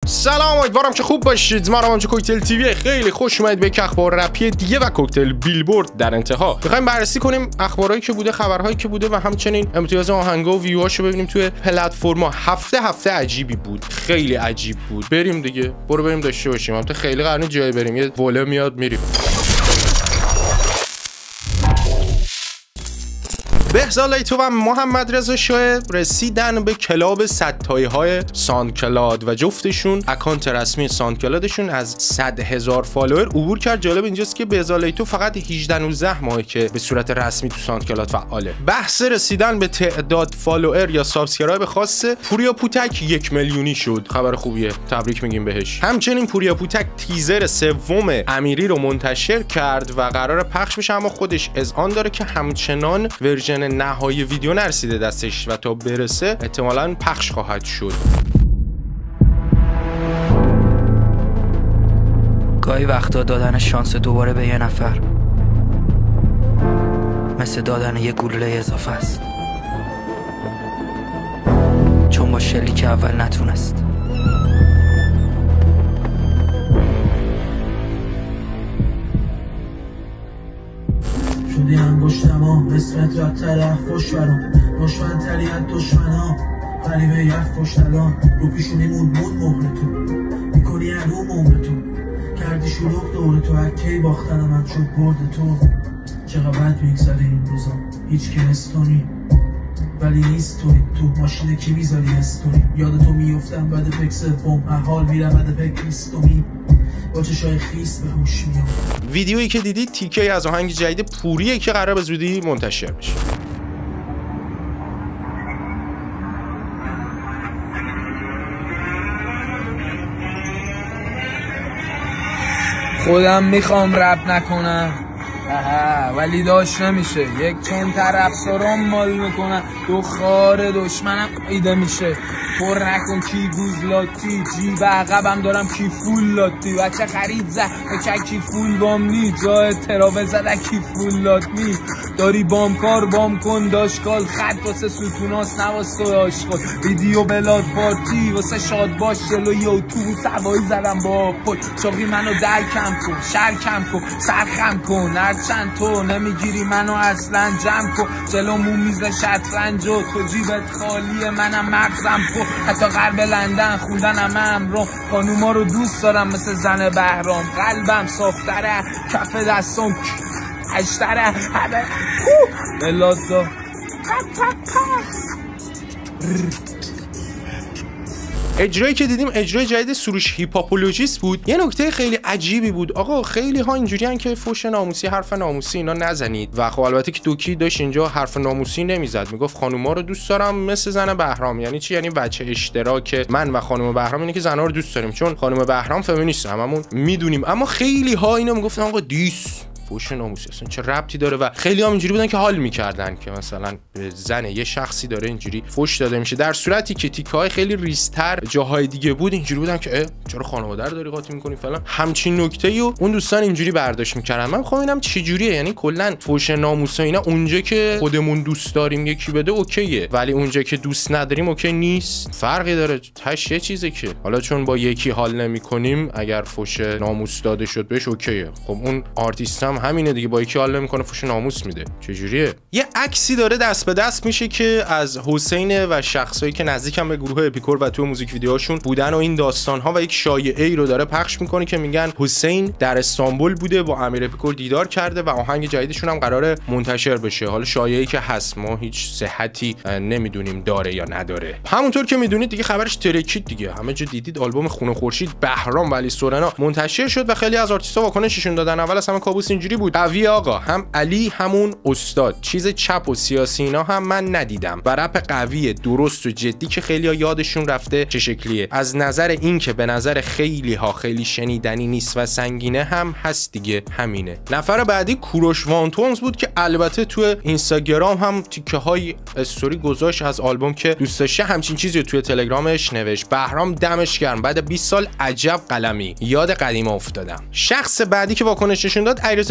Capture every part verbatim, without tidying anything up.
سلام، امیدوارم که خوب باشید. من رامانجو کوکتل تیوی، خیلی خوش اومدید به یک اخبار رپی دیگه و کوکتل بیلبورد در انتها. می‌خوایم بررسی کنیم اخبارهایی که بوده، خبرهایی که بوده و همچنین امتیاز آهنگا و ویوهاشو ببینیم توی پلتفرم‌ها. هفته هفته عجیبی بود، خیلی عجیب بود. بریم دیگه، برو بریم داشته باشیم. البته خیلی قراره جای بریم، یه وله میاد میریم. بهزاد لیتو و محمد رضا شاه رسیدن به کلاب صدتایی‌های ساندکلاد و جفتشون اکانت رسمی ساندکلادشون از صد هزار فالوور عبور کرد. جالب اینجاست که بهزاد لیتو فقط هجده نوزده ماهه که به صورت رسمی تو ساندکلاد فعاله. بحث رسیدن به تعداد فالوور یا سابسکرایب خاصه پوریا پوتک یک میلیونی شد. خبر خوبیه، تبریک میگیم بهش. همچنین پوریا پوتک تیزر سوم امیری رو منتشر کرد و قرار پخش بشه، اما خودش اذعان داره که همچنان ورژن نهایی ویدیو نرسیده دستش و تا برسه احتمالاً پخش خواهد شد. گاهی وقتا دادن شانس دوباره به یه نفر مثل دادن یه گلوله اضافه است، چون با شلیک اول نتونست. شدی انگشتم ها اسمت رد طرف خوش برام دشمن تریت دشمن ها قریبه یخ خوش الان رو پیشونی مون مون مهر تو میکنی عروم عمر تو کردی شلوغ دور تو هکی باختنم هم شد برد تو. چقدر بد میگذره این روزا هیچ که استونی ولی نیست توی تو ماشین کی میذاری استونی یاد تو میفتم بعد پکسل بوم احال میرم بعد پک نیستومی با چشای خیس به هوش میام. ویدیویی که دیدید تیکه از آهنگ جدید پوریه که قرار به زودی منتشر بشه. خودم میخوام رپ نکنم آها ولی داشت نمیشه، یک چون طرف سرم مال میکنن دو خار دشمنم ایده میشه. پر نکن کی گوزلاتی جیب عقبم دارم کی فول لاتی بچه خرید زد بچه کی فول بام نی جای تراوه زده کی فول لاتی داری بام کار بام کن داشکال خط واسه ستوناس نواسه آشقال ویدیو بلاد پارتی واسه شاد باش جلو یه اتوبوس هوایی زدم با پل چاقی منو در کم کن شر کم کن سرخم کن هرچند تو نمیگیری منو اصلا جمع کن جلو مون میزه شطرنج و تو جیبت خالیه منم مغزم کن حتی قلب لندن خوندنم امرم خانوما رو دوست دارم مثل زن بهرام قلبم صافتره کف دستم هشتره همه بلاد دا اجرایی که دیدیم اجرای جدید سروش هیپاپولوژیست بود. یه نکته خیلی عجیبی بود. آقا خیلی ها اینجوریان که فوش ناموسی حرف ناموسی اینا نزنید و خب البته که دوکی داشت اینجا حرف ناموسی نمیزد، میگفت خانوما رو دوست دارم مثل زن بهرام. یعنی چی؟ یعنی بچه اشتراک من و خانم بهرام اینه که زنا رو دوست داریم، چون خانم بهرام فمینیست هممون میدونیم. اما خیلی ها اینو میگفتن آقا دیس فوش ناموسی اصلا چه ربطی داره و خیلی هم اینجوری بودن که حال میکردن که مثلا به زن یه شخصی داره اینجوری فوش داده میشه، در صورتی که تیکه‌های خیلی ریزتر جاهای دیگه بود اینجوری بودن که چرا خانواده رو داری قاطی میکنی فلان. همچین نکته‌ای و اون دوستان اینجوری برداشت میکردن. من میخوام ببینم چه جوریه، یعنی کلا فوش ناموسی اینا اونجا که خودمون دوست داریم یکی بده اوکیه، ولی اونجا که دوست نداریم اوکی نیست. فرقی داره، تاش یه چیزه که حالا چون با یکی حال نمیکنیم اگر فوش ناموس داده شد بهش اوکیه. خب اون آرتیست هم همینه دیگه، با یکی حال نمیکنه فوش ناموس میده، چجوریه؟ یه عکسی داره دست به دست میشه که از حسین و شخصایی که نزدیکم به گروه اپیکور و تو موزیک ویدیوهاشون بودن و این داستان ها و یک شایعه ای رو داره پخش میکنه که میگن حسین در استانبول بوده با امیر اپیکور دیدار کرده و آهنگ جدیدشون هم قراره منتشر بشه. حالا شایعه‌ای که هست، ما هیچ صحتی نمیدونیم داره یا نداره. همونطور که میدونید دیگه خبرش ترکید دیگه، همه جا دیدید آلبوم خون خورشید بهرام ولی سورنا منتشر شد و خیلی از آرتیست‌ها واکنششون دادن. اول از همه کابوس اینجوری بود: قوی آقا، هم علی همون استاد، چیز چپ و سیاسی اینا هم من ندیدم و رپ قوی درست و جدی که خیلی‌ها یادشون رفته چه شکلیه. از نظر این که به نظر خیلی ها خیلی شنیدنی نیست و سنگینه هم هست دیگه، همینه. نفر بعدی کوروش وانتونز بود که البته تو اینستاگرام هم تیکه های استوری گذاشت از آلبوم که دوست داشته همچین چیزی رو توی تلگرامش نوشت: بهرام دمش گرم، بعد بیست سال عجب قلمی، یاد قدیما افتادم. شخص بعدی که واکنش نشون داد علیرضا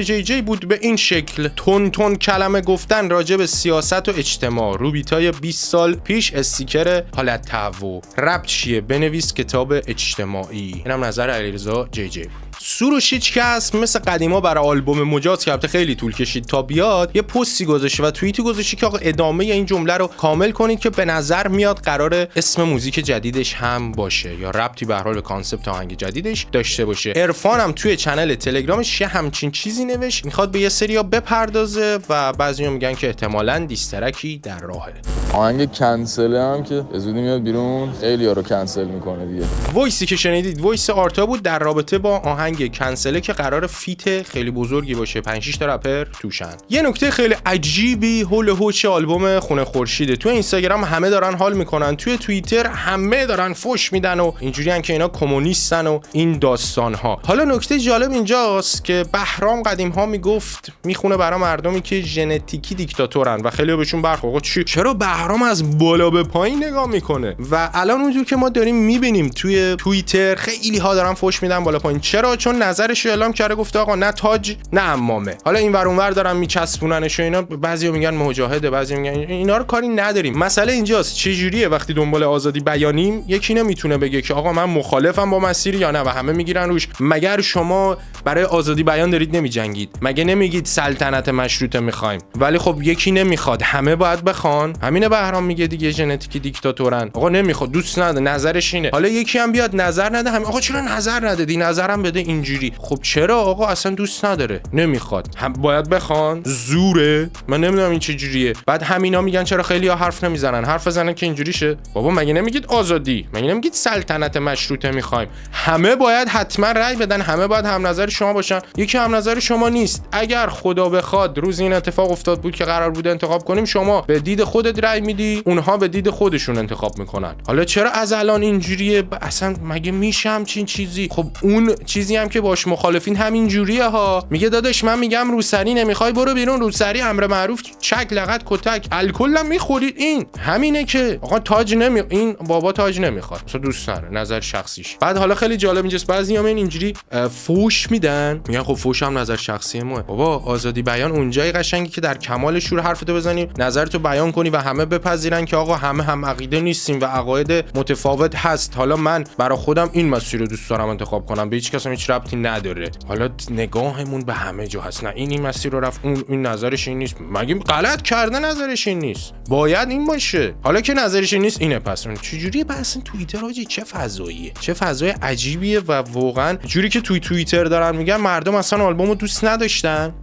جی جی بود به این شکل: تون تون کلمه گفتن راجع به سیاست و اجتماع، رو بیتای بیست سال پیش، استیکر حالت تهوع. ربط چیه؟ بنویس کتاب اجتماعی. اینم نظر علیرضا جی جی. سروش هیچکس مثل قدیما برای آلبوم مجاز که البته خیلی طول کشید تا بیاد، یه پستی گذاشته و توییتی گذاشته که آقا ادامه این جمله رو کامل کنید که به نظر میاد قرار اسم موزیک جدیدش هم باشه یا ربطی به هر حال به کانسپت آهنگ جدیدش داشته باشه. عرفان هم توی کانال تلگرامش یه همچین چیزی نوشت، میخواد به یه سریا بپردازه و بعضیا میگن که احتمالاً دیسترکی در راهه. آهنگ کنسل هم که زودی میاد بیرون، خیلی‌ها رو کنسل میکنه دیگه. وایسی که شنیدید وایس آرتا بود در رابطه با آهنگ کنسله که قرار فیت خیلی بزرگی باشه، پنج شش تا رپر توشن. یه نکته خیلی عجیبی هول هوچ آلبوم خونه خورشیده. تو اینستاگرام همه دارن حال میکنن، توی توییتر همه دارن فوش میدن و اینجوریان که اینا کمونیستن و این داستان ها. حالا نکته جالب اینجاست که بهرام قدیم ها میگفت میخونه برای مردمی که ژنتیکی دیکتاتورن و خیلی بهشون برخورد. چی چرا بهرام از بالا به پایین نگاه میکنه؟ و الان اونجور که ما داریم میبینیم توی توییتر خیلی ها دارن فوش میدن بالا پایین. چرا؟ چون نظرش رو اعلام کرده، گفته آقا نه تاج نه امامه. حالا این ور اونور دارن میچسبوننش و اینا، بعضیا میگن مجاهده، بعضیا میگن اینا رو کاری نداریم. مسئله اینجاست چه جوریه وقتی دنبال آزادی بیانیم یکی نمیتونه بگه که آقا من مخالفم با مسیر یا نه و همه میگیرن روش. مگر شما برای آزادی بیان دارید نمیجنگید؟ مگه نمیگید سلطنت مشروطه میخوایم؟ ولی خب یکی نمیخواد، همه باید بخوان. همینه بهرام میگه دیگه ژنتیکی دیکتاتورن. آقا نمیخواد، دوست نداره، نظرش اینه. حالا یکی هم بیاد نظر نده، همین آقا چرا نظر ندادی؟ نظرم بده اینجوری. خب چرا آقا اصلا دوست نداره، نمیخواد، هم باید بخوان؟ زوره؟ من نمیدونم این چه جوریه. بعد همینا میگن چرا خیلی ها حرف نمیزنن؟ حرف بزنن که اینجوری شه. بابا مگه نمیگید آزادی؟ مگه نمیگید سلطنت مشروطه میخوایم؟ همه باید حتما رأی بدن، همه باید هم نظر شما باشن. یکی هم نظر شما نیست. اگر خدا بخواد روز این اتفاق افتاد بود که قرار بود انتخاب کنیم، شما به دید خودت رأی میدی، اونها به دید خودشون انتخاب میکنن. حالا چرا از الان اینجوریه؟ اصلا مگه میشه همچین چیزی؟ خب اون چیزی هم که باش مخالفین همین جوریه ها. میگه داداش من میگم روسری نمیخوای برو بیرون، روسری امر معروف، چک لغت کتک، الکل هم میخورید. این همینه که آقا تاج نمی این بابا تاج نمیخواد، اصلا دوست نداره، نظر شخصیش. بعد حالا خیلی جالب اینجاست بعضی‌ها من اینجوری فوش میدن، میگن خب فوش هم نظر شخصی ماه. بابا آزادی بیان اونجای قشنگی که در کمال شور حرفتو بزنی، نظرتو بیان کنی و همه بپذیرن که آقا همه هم عقیده نیستیم و عقاید متفاوت هست. حالا من برای خودم این مسیر رو دوست دارم انتخاب کنم، به هیچ کس هیچ ربطی نداره. حالا نگاهمون به همه جا هست، نه این این مسیر رو رفت، اون این نظرش این نیست، مگه غلط کرده نظرش این نیست؟ باید این باشه. حالا که نظرش این نیست اینه، پس اون چجوریه؟ بس توییتر آجی چه فضاییه، چه فضای عجیبیه و واقعا جوری که توی توییتر دارن میگن مردم اصلا آلبومو دوست نداشتن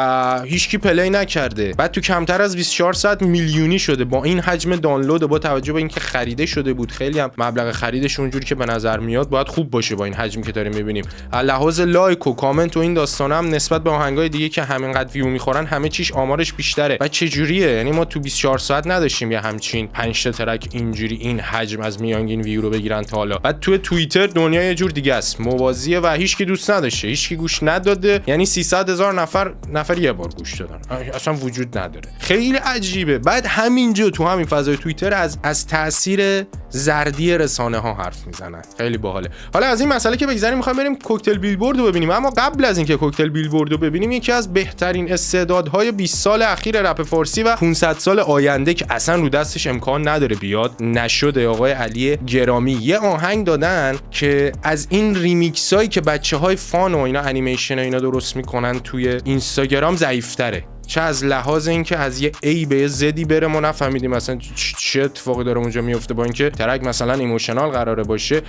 و هیچکی پلی نکرده. بعد تو کمتر از بیست و چهار ساعت میلیونی شده با این حجم دانلود و با توجه به اینکه خریده شده بود، خیلی هم مبلغ خریدش اونجوری که به نظر میاد باید خوب باشه با این حجمی که داریم میبینیم. لحاظ لایک و کامنت و این داستانا هم نسبت به آهنگای دیگه که همینقدر ویو میخورن همه چیش آمارش بیشتره. و چه جوریه؟ یعنی ما تو بیست و چهار ساعت نداشتیم یه همچین پنج تا ترک اینجوری این حجم از میانگین ویو رو بگیرن تا حالا. بعد تو توییتر دنیا یه جور دیگه است، موازیه و هیچکی دوست نداشته، هیچکی گوش نداده. یعنی سیصد هزار نفر نفر یه بار گوش دادن، اصلا وجود نداره. خیلی عجیبه. بعد همینجا تو همین فضای توییتر از از تاثیر زردی رسانه ها حرف میزنن. خیلی باحاله. حالا از این مسئله که بگذریم میخوایم بریم کوکتل بیلبورد رو ببینیم. اما قبل از اینکه کوکتل بیلبورد رو ببینیم، یکی از بهترین استعدادهای بیست سال اخیر رپ فارسی و پانصد سال آینده که اصلا رو دستش امکان نداره بیاد نشده، آقای علی گرامی یه آهنگ دادن که از این ریمیکس هایی که بچهای فان و اینا انیمیشن و اینا درست میکنن توی اینستاگرام ضعیف‌تره. چه از لحاظ اینکه از یه ای به زدی بره ما نفهمیدیم مثلا چه اتفاقی داره اونجا میفته، با اینکه ترک مثلا ایموشنال قراره باشه،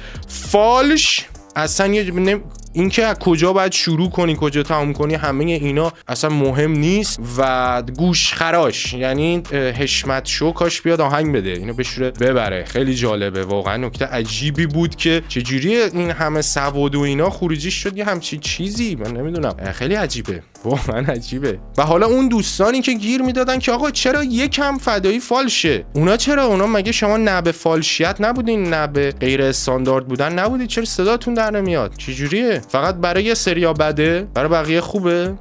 فالش اصلا یه اینکه از کجا باید شروع کنی کجا تموم کنی همه اینا اصلا مهم نیست. و گوش خراش یعنی حشمت شو کاش بیاد آهنگ بده اینو بشوره ببره. خیلی جالبه واقعا، نکته عجیبی بود که چجوری این همه سواد و اینا خروجیش شد یه همچین چیزی، من نمیدونم، خیلی عجیبه واقعا عجیبه. و حالا اون دوستانی که گیر میدادن که آقا چرا یکم فدایی فالشه، اونا چرا اونا مگه شما نه به فالشیت نبودین نه به غیر استاندارد بودن نبودید، چرا صداتون در نمیاد؟ چجوریه؟ فقط برای یه سریا بده، برای بقیه خوبه؟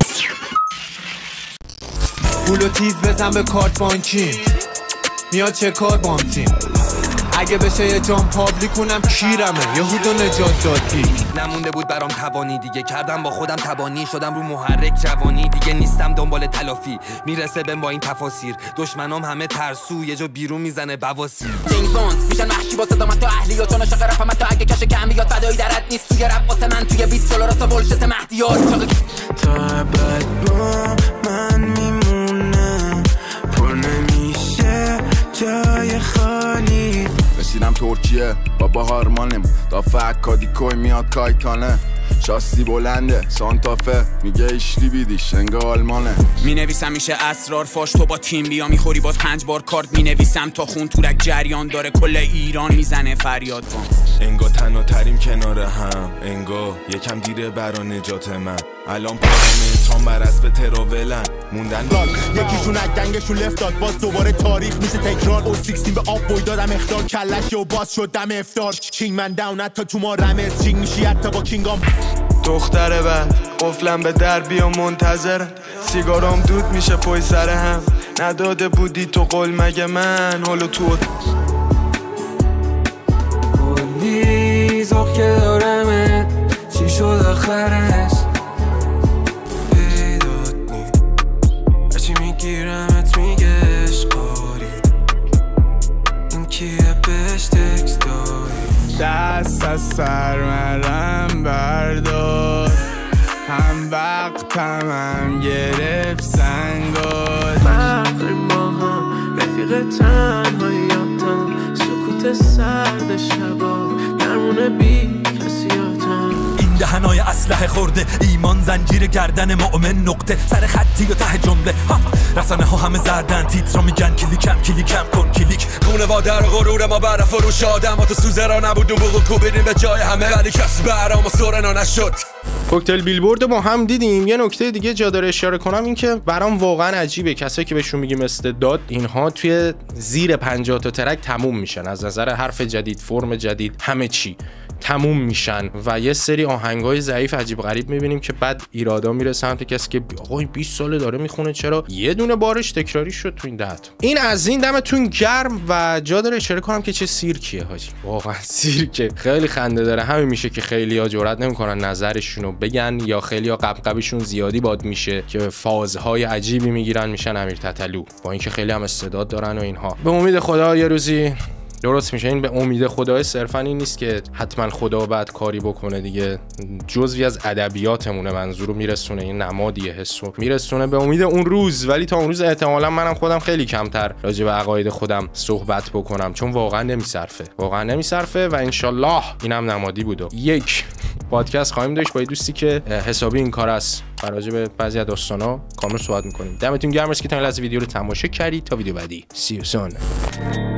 پولو تیز بزن به کارت بانکیم، میاد چه کار بانکیم، اگه بشه یه جام پابلیک کنم کیرمه یهودو نجات دادی. نمونده بود برام توانی دیگه، کردم با خودم تبانی، شدم رو محرک جوانی دیگه، نیستم دنبال تلافی، میرسه بهم با این تفاسیر، دشمنام همه ترسو یه جا بیرون میزنه بواسیر. جیمز بوند میشن وحشی با صدام تو اهلی و چون عاشق رپم تا اگه کش کم بیاد فدایی درت نیست توی رپ واسه من توی بیت جلو راست بولشت مهدیار تا ابد با من میمونه پر نمیشه جای خالی. رسیدم ترکیه بابا هارمانم دافع کادیکوی میاد کایتانه، شاستی بلنده سانتافه میگه ایشلی بیدیش انگه آلمانه. می نویسم میشه اسرار فاش تو با تیم بیا میخوری باز پنج بار کارت می نویسم تا خون تورک جریان داره کل ایران میزنه فریاد وان. انگا تنها تریم کنار هم، انگا یکم دیره برا نجات من، الان پاهم ترام بر اسب تراولن موندن داد یکیشون از گنگشون لفت داد باز دوباره تاریخ میشه تکرار. او سیکستین به آب بوی دادم اختار کلش و باز شد دم افتار. کینگ من داون حتی تو ما رمز چینگ میشی حتی با کینگام. دختره بعد قفلم به در بیا منتظر، سیگارام دود میشه پای سر هم، نداده بودی تو قول مگه من حالو تو کلی زخ که دارمت چی شد آخرش پیدات نی هرچی میگیرمت میگه اشقاری این کیه بهش تکس داری. دست از سرمرم بردار هم وقتم هم گرفت سنگار. فقریم با هم رفیق تنهاییاتم سکوت سرد شبا درمونه بی کسیاتم. این دهنای اسلحه خورده ایمان زنجیر گردن مؤمن نقطه سر خطی و ته جمله رسانه ها همه زردن تیترا میگن کلیکم کلیکم کن کلیک خونه وادر و غرور ما بر فروش آدمات و سوزه را نبود دنبوق و کوبیدیم به جای همه ولی کس برام و سورنا نشد. کوکتل بیلبورد با هم دیدیم. یه نکته دیگه جا داره اشاره کنم این که برام واقعا عجیبه کسایی که بهشون میگیم استعداد اینها توی زیر پنجاه تا ترک تموم میشن، از نظر حرف جدید، فرم جدید، همه چی تموم میشن و یه سری آهنگای ضعیف عجیب غریب میبینیم که بعد ایرادا میره سمت کسی که آقا بیست ساله داره میخونه چرا یه دونه بارش تکراری شد تو این دهت. این از این دمتون گرم و جا داره اشاره کنم که چه سیرکیه حاجی، واقعا سیرکه، خیلی خنده داره. همین میشه که خیلی‌ها جرئت نمیکنن نظرشونو بگن یا خیلی‌ها قبقبشون زیادی باد میشه که فازهای عجیبی میگیرن میشن امیر تتلو، با اینکه خیلی هم استعداد دارن و اینها. به امید خدا یه روزی درست میشه. این به امید خدای صرفا این نیست که حتما خدا بعد کاری بکنه دیگه، جزوی از ادبیاتمونه، منظورو میرسونه، این نمادیه حسو میرسونه به امید اون روز. ولی تا اون روز احتمالا منم خودم خیلی کمتر راجع به عقاید خودم صحبت بکنم چون واقعا نمیصرفه واقعا نمیصرفه و انشالله اینم نمادی بوده. یک پادکست خواهیم داشت با دوستی که حسابی این کار است و راجع به بعضی از داستانا کامل صحبت میکنیم. دمتون گرم که تا این لحظه ویدیو رو تماشا کردید. تا ویدیو بعدی سی یو سون.